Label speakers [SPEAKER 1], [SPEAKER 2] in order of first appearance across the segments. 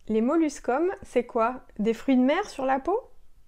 [SPEAKER 1] Les molluscums, c'est quoi? Des fruits de mer sur la peau?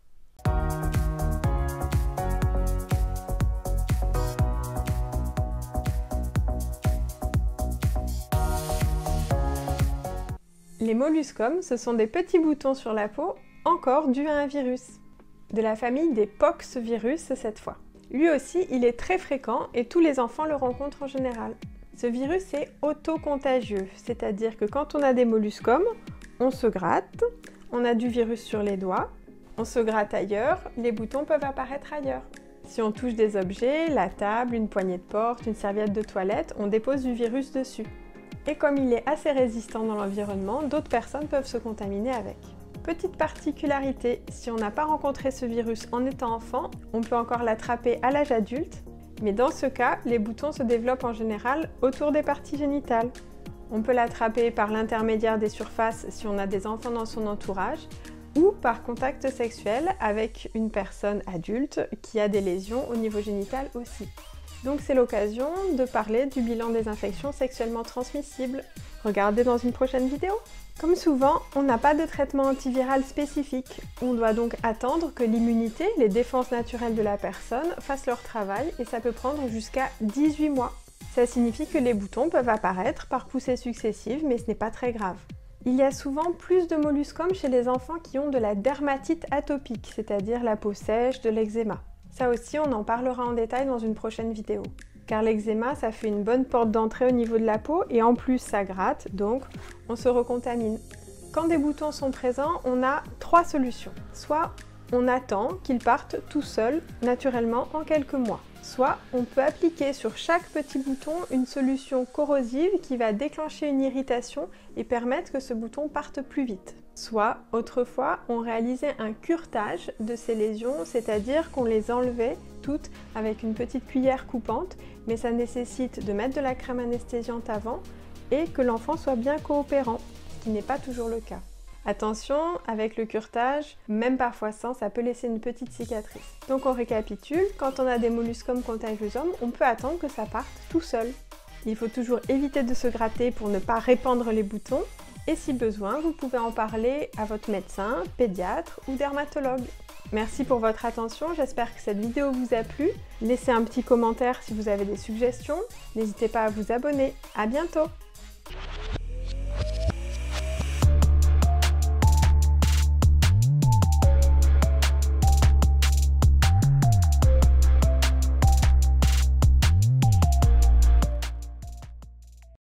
[SPEAKER 1] Les molluscums, ce sont des petits boutons sur la peau, encore dus à un virus. De la famille des poxvirus cette fois. Lui aussi, il est très fréquent et tous les enfants le rencontrent en général. Ce virus est autocontagieux, c'est-à-dire que quand on a des molluscums, on se gratte, on a du virus sur les doigts, on se gratte ailleurs, les boutons peuvent apparaître ailleurs. Si on touche des objets, la table, une poignée de porte, une serviette de toilette, on dépose du virus dessus. Et comme il est assez résistant dans l'environnement, d'autres personnes peuvent se contaminer avec. Petite particularité, si on n'a pas rencontré ce virus en étant enfant, on peut encore l'attraper à l'âge adulte, mais dans ce cas, les boutons se développent en général autour des parties génitales. On peut l'attraper par l'intermédiaire des surfaces si on a des enfants dans son entourage, ou par contact sexuel avec une personne adulte qui a des lésions au niveau génital aussi. Donc c'est l'occasion de parler du bilan des infections sexuellement transmissibles. Regardez dans une prochaine vidéo. Comme souvent, on n'a pas de traitement antiviral spécifique. On doit donc attendre que l'immunité, les défenses naturelles de la personne, fassent leur travail et ça peut prendre jusqu'à 18 mois. Ça signifie que les boutons peuvent apparaître par poussées successives, mais ce n'est pas très grave. Il y a souvent plus de molluscums chez les enfants qui ont de la dermatite atopique, c'est-à-dire la peau sèche, de l'eczéma. Ça aussi, on en parlera en détail dans une prochaine vidéo. Car l'eczéma, ça fait une bonne porte d'entrée au niveau de la peau et en plus ça gratte, donc on se recontamine. Quand des boutons sont présents, on a 3 solutions. Soit on attend qu'ils partent tout seuls, naturellement, en quelques mois. Soit on peut appliquer sur chaque petit bouton une solution corrosive qui va déclencher une irritation et permettre que ce bouton parte plus vite. Soit, autrefois, on réalisait un curetage de ces lésions, c'est-à-dire qu'on les enlevait toutes avec une petite cuillère coupante, mais ça nécessite de mettre de la crème anesthésiante avant et que l'enfant soit bien coopérant, ce qui n'est pas toujours le cas. Attention, avec le curetage, même parfois sans, ça peut laisser une petite cicatrice. Donc on récapitule, quand on a des molluscums contagiosum, on peut attendre que ça parte tout seul. Il faut toujours éviter de se gratter pour ne pas répandre les boutons. Et si besoin, vous pouvez en parler à votre médecin, pédiatre ou dermatologue. Merci pour votre attention, j'espère que cette vidéo vous a plu. Laissez un petit commentaire si vous avez des suggestions. N'hésitez pas à vous abonner. À bientôt!